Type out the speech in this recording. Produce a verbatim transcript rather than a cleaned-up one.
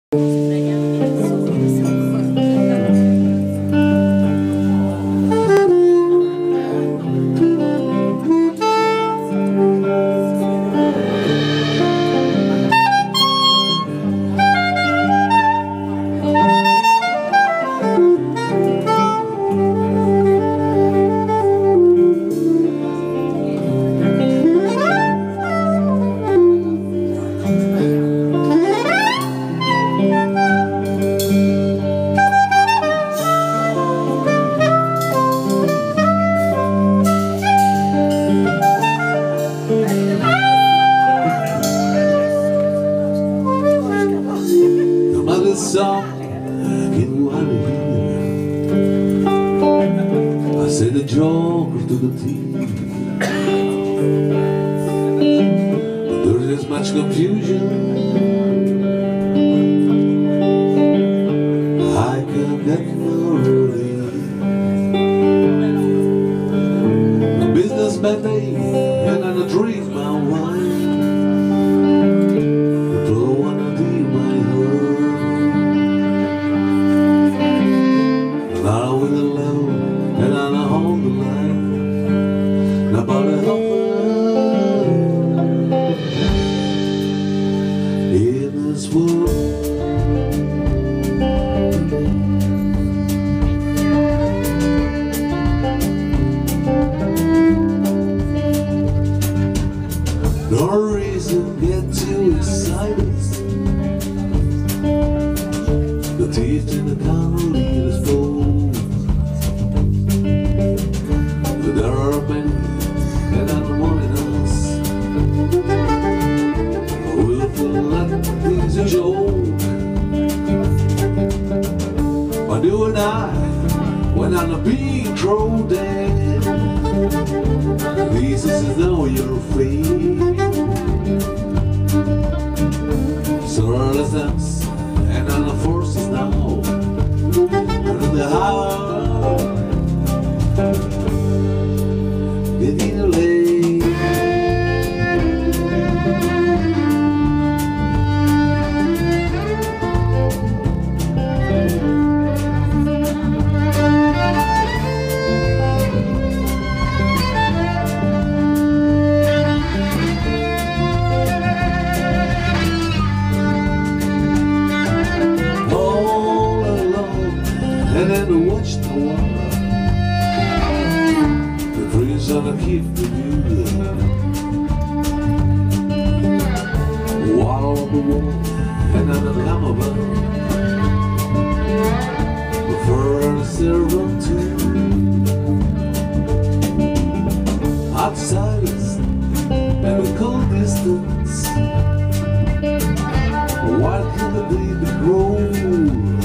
Song in one ear, I said a joke to the team. There is much confusion, I can get no relief. A businessman day, and I drink my wine. Don't wanna be my home. Now with the low, and I hold the line. Nobody help in this world. No reason get too excited. The teeth in the counter lead us full. There are many, and I'm one in us. We'll feel like things are joke. But you and I, when I'm a big throw dead, this is now you're free. So let's dance, and I'm the forces now. And the heart getting late. All alone, and then watch the water. Gonna keep the view wall on the wall, and I'm a come over prefer a serum too. Outsiders and a cold distance. Why can't the baby grow?